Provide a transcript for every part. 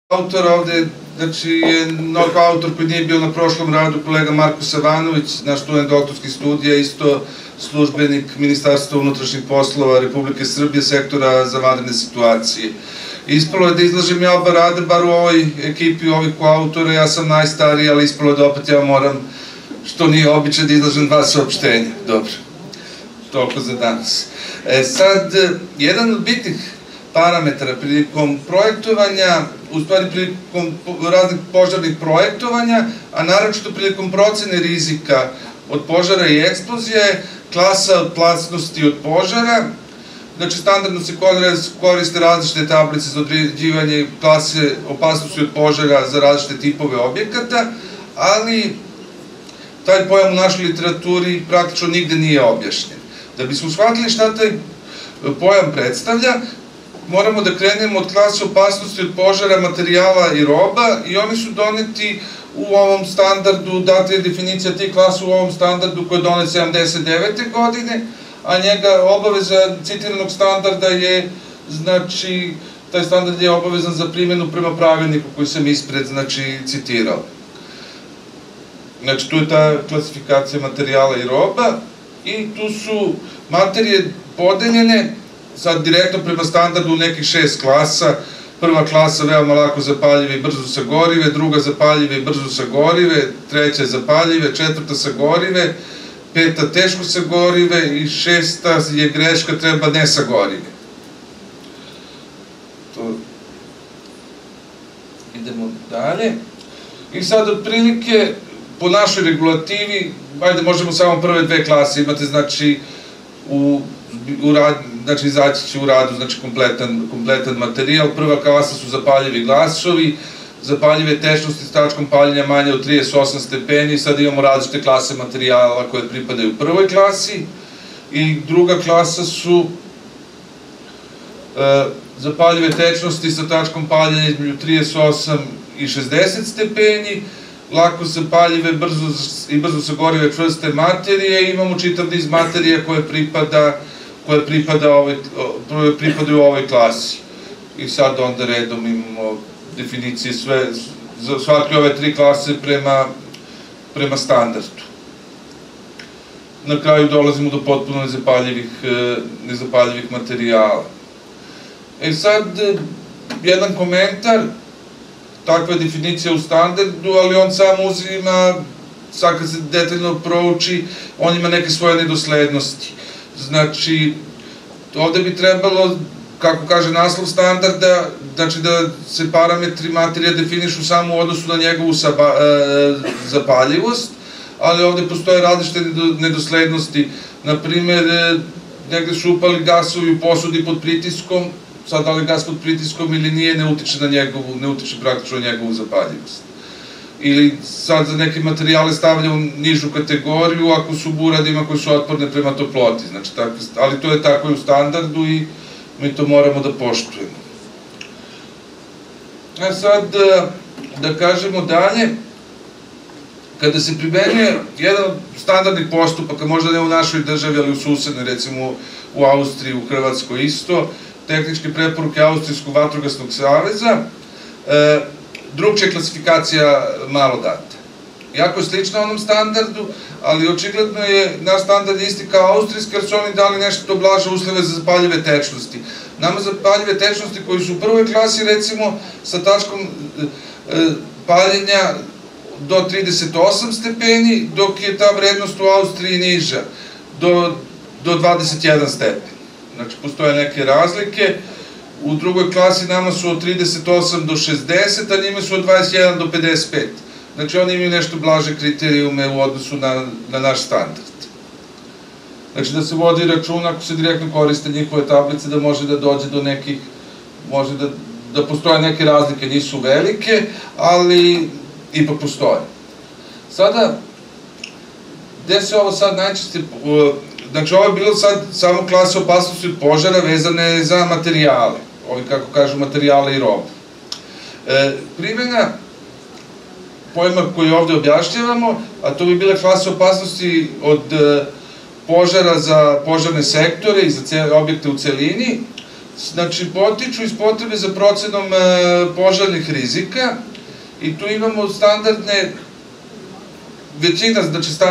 Autor ovde, znači, je mnogo autor koji nije bio na prošlom radu, kolega Marko Savanović, naš student doktorskih studija, isto službenik Ministarstva unutrašnjih poslova Republike Srbije, sektora za vanredne situacije. Ispalo je da izlažem ja oba rade, bar u ovoj ekipi ovih koautora, ja sam najstariji, ali ispalo je da opet ja moram, što nije običaj, da izlažem dva saopštenja. Dobro, toliko za danas. Sad, jedan od bitnih parametara prilikom projektovanja, u stvari prilikom raznih požarnih projektovanja, a naročito prilikom procene rizika od požara i eksplozije je klasa opasnosti od požara. Znači, standardno se koriste različite tablice za određivanje klase opasnosti od požara za različite tipove objekata, ali taj pojam u našoj literaturi praktično nigde nije objašnjen. Da bismo shvatili šta taj pojam predstavlja, moramo da krenemo od klase opasnosti od požara, materijala i roba, i oni su doneti u ovom standardu, data je definicija tih klasa u ovom standardu koji je donet 79. godine, a njega obaveza citiranog standarda je, znači, taj standard je obavezan za primjenu prema pravilniku koji sam ispred, znači, citirao. Znači, tu je ta klasifikacija materijala i roba i tu su materije podeljene sad direktno prema standardu u nekih 6 klasa. Prva klasa veoma lako zapaljive i brzo sagorive, druga zapaljive i brzo sagorive, treća zapaljive, četvrta sagorive, peta teško sagorive i šesta je greška, treba nesagorive. Idemo dalje. I sad otprilike po našoj regulativi, ajde možemo samo prve dve klase imate, znači izaći će u radu, znači, kompletan materijal. Prva klasa su zapaljivi glasovi, zapaljive tečnosti s tačkom paljenja manje od 38 stepeni, sad imamo različite klase materijala koje pripadaju prvoj klasi, i druga klasa su zapaljive tečnosti sa tačkom paljenja između 38 i 60 stepeni, lako zapaljive i brzo sagorive čvrste materije, i imamo čitav niz materije koje pripadaju ovoj klasi. I sad onda redom imamo definicije za svake ove tri klase prema standardu. Na kraju dolazimo do potpuno nezapaljivih materijala. Sad, jedan komentar, takva je definicija u standardu, ali on sam uzima, sad kad se detaljno prouči, on ima neke svoje nedoslednosti. Znači, ovde bi trebalo, kako kaže naslov standarda, znači da se parametri materija definišu samo u odnosu na njegovu zapaljivost, ali ovde postoje različite nedoslednosti. Naprimer, negde su upali gasovi u posudi pod pritiskom, sad da li gas pod pritiskom ili nije, ne utiče praktično na njegovu zapaljivost. Ili sad za neke materijale stavlja u nižu kategoriju ako su u uradima koji su otporne prema toploti, znači, ali to je tako i u standardu i mi to moramo da poštujemo. Sad, da kažemo dalje, kada se primenjuje jedan od standardnih postupaka, možda ne u našoj državi, ali u susednoj, recimo u Austriji, u Hrvatskoj isto, tehničke preporuke Austrijskog vatrogasnog saveza, drugčija klasifikacija malo data. Jako je slična onom standardu, ali očigledno je naš standard isti kao austrijski, jer su oni dali nešto blaže uslove za zapaljive tečnosti. Nama zapaljive tečnosti koji su u prvoj klasi, recimo, sa tačkom paljenja do 38 stepeni, dok je ta vrednost u Austriji niža, do 21 stepen. Znači, postoje neke razlike. U drugoj klasi nama su od 38 do 60, a njime su od 21 do 55. Znači, oni imaju nešto blaže kriterijume u odnosu na naš standard. Znači, da se vodi računa, ako se direktno koriste njihove tablice, da može da dođe do nekih, može da postoje neke razlike, nisu velike, ali ipak postoje. Sada, gde se ovo sad najčešće, znači, ovo je bilo sad samo klase opasnosti od požara vezane za materijale, ovi, kako kažu, materijale i robu. Primjena pojma koji ovde objašnjavamo, a to bi bile klase opasnosti od požara za požarne sektore i za objekte u celini, znači potiču iz potrebe za procenom požarnih rizika i tu imamo standardne, većina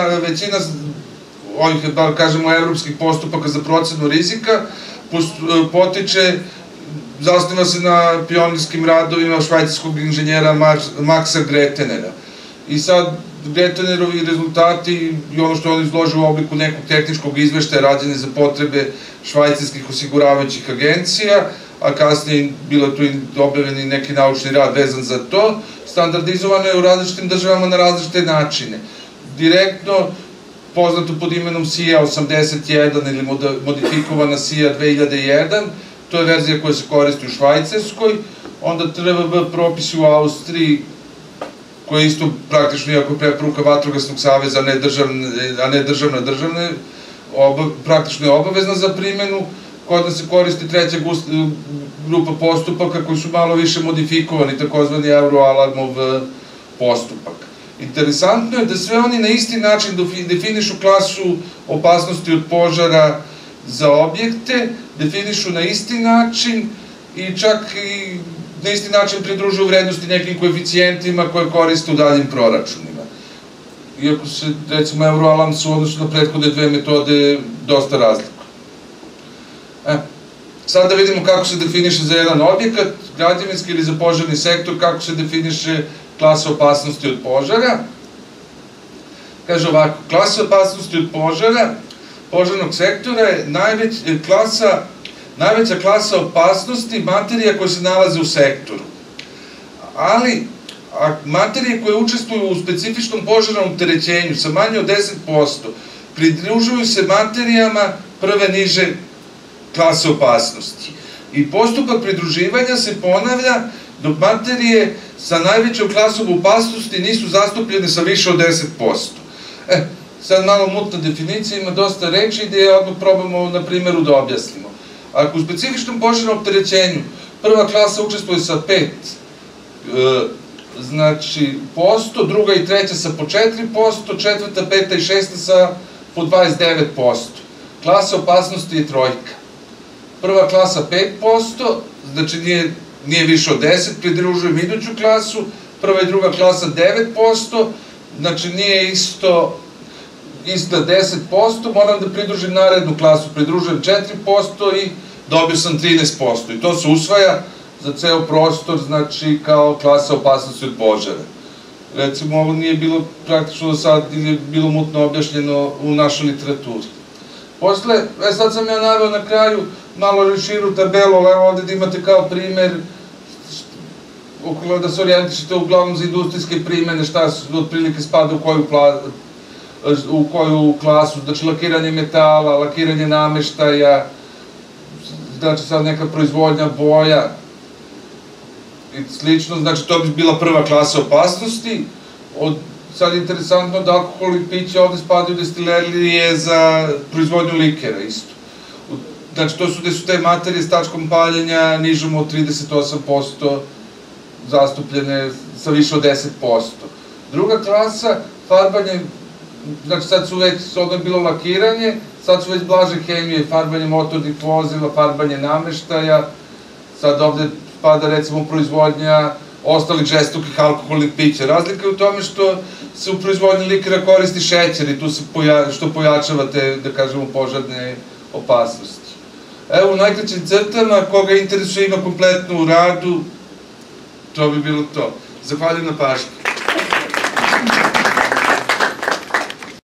ovih, da kažemo, evropskih postupaka za procenu rizika potiče, zasniva se na pionirskim radovima švajcarskog inženjera Maxa Gretenera. I sad, Gretenerovi rezultati i ono što on izloži u obliku nekog tehničkog izveštaja rađene za potrebe švajcarskih osiguravajućih agencija, a kasnije bilo tu i objavljeni neki naučni rad vezan za to, standardizovano je u različitim državama na različite načine. Direktno, poznato pod imenom SIA 81 ili modifikovana SIA 2001, to je verzija koja se koristi u Švajcarskoj, onda TRVB propisi u Austriji, koja je isto praktično, iako preporuka Vatrogasnog saveza, a ne državna, praktično je obavezna za primjenu. Kod nas se koristi treća grupa postupaka koji su malo više modifikovani, takozvani Euroalarmov postupak. Interesantno je da sve oni na isti način definišu klasu opasnosti od požara za objekte, definišu na isti način i čak i na isti način pridružuju vrednosti nekim koeficijentima koje koriste u daljim proračunima. Iako se, recimo, Euroalarm su odnosno na prethodne dve metode dosta razlikuju. Sad da vidimo kako se definiše za jedan objekat, građevinski ili za požarni sektor, kako se definiše klasa opasnosti od požara. Kaže ovako, klasa opasnosti od požara, požarnog sektora je najveća klasa opasnosti materija koje se nalaze u sektoru. Ali, materije koje učestvuju u specifičnom požarnom opterećenju sa manje od 10% pridružuju se materijama prve niže klase opasnosti. I postupak pridruživanja se ponavlja dok materije sa najvećom klasom opasnosti nisu zastupljene sa više od 10%. Sad malo mutna definicija, ima dosta reči gde odmah probamo na primjeru da objasnimo. Ako u specifičnom požarnom opterećenju prva klasa učestvuje sa 5%, druga i treća sa po 4%, četvrta, peta i šesta sa po 29%. Klasa opasnosti je trojka. Prva klasa 5%, znači nije više od 10%, pridružujem iduću klasu, prva i druga klasa 9%, znači nije isto 10%, moram da pridružim narednu klasu, pridružujem 4% i dobio sam 13%. I to se usvaja za ceo prostor, znači kao klasa opasnosti od požara. Recimo, ovo nije bilo praktično do sad, ili je bilo mutno objašnjeno u našoj literaturi. Posle, sad sam ja naveo na kraju malo širu tabelu, evo ovde da imate kao primer, da se orijentišete uglavnom za industrijske primene, šta otprilike spada u koju klasu, znači lakiranje metala, lakiranje nameštaja, znači sad neka proizvodnja boja i slično, znači to bi bila prva klasa opasnosti. Sad je interesantno da alkohol i piće ovde spadaju destilerije za proizvodnju likera isto. Znači to su gde su te materije s tačkom paljenja nižom od 38% zastupljene sa više od 10%. Druga klasa, farbanje, znači sad su već, ovdje je bilo lakiranje, sad su već blaže hemije, farbanje motornih vozila, farbanje nameštaja, sad ovde spada recimo proizvodnja ostalih žestokih alkoholnih pića. Razlika je u tome što se u proizvodnji likera koristi šećer i tu se što pojačava te, da kažemo, požarne opasnosti. Evo, u najkraćim crtama, koga interesuje ima kompletnu radu, to bi bilo to. Zahvaljujem na pažnji.